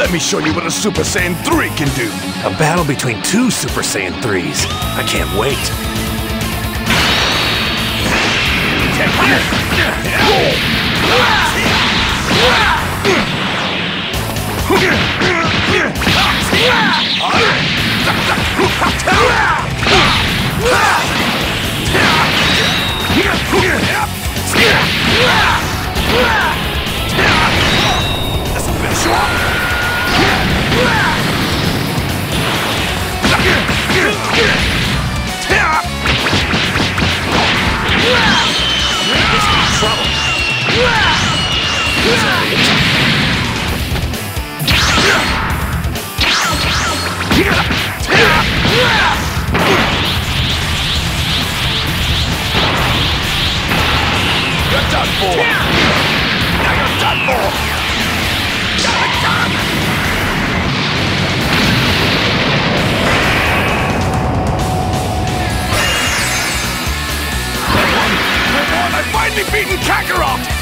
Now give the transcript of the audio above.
Let me show you what a Super Saiyan 3 can do. A battle between two Super Saiyan 3s. I can't wait. This'll finish you off. You're done for. Now you're done for. I finally beaten Kakarot!